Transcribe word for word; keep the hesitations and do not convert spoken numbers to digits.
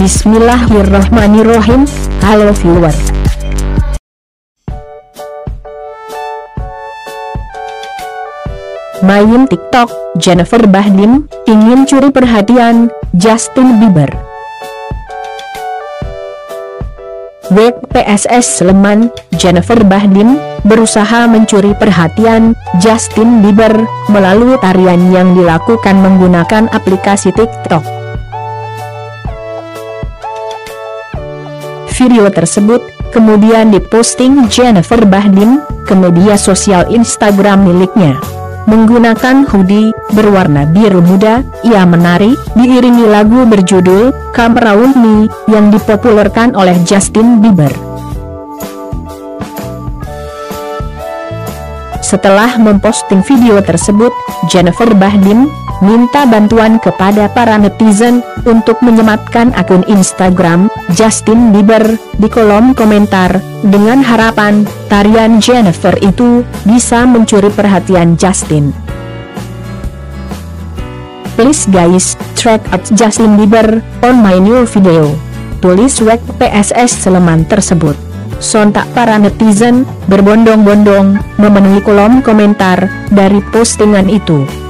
Bismillahirrohmanirrohim. Halo viewer. Main TikTok, Jennifer Bahdim ingin curi perhatian Justin Bieber. W P S S Sleman, Jennifer Bahdim berusaha mencuri perhatian Justin Bieber melalui tarian yang dilakukan menggunakan aplikasi TikTok. Video tersebut kemudian diposting Jennifer Bahdim ke media sosial Instagram miliknya. Menggunakan hoodie berwarna biru muda, ia menari diiringi lagu berjudul Come Around Me yang dipopulerkan oleh Justin Bieber. Setelah memposting video tersebut, Jennifer Bahdim minta bantuan kepada para netizen untuk menyematkan akun Instagram Justin Bieber di kolom komentar, dengan harapan tarian Jennifer itu bisa mencuri perhatian Justin. Please guys, check out Justin Bieber on my new video, tulis W P S S Sleman tersebut. Sontak para netizen berbondong-bondong memenuhi kolom komentar dari postingan itu.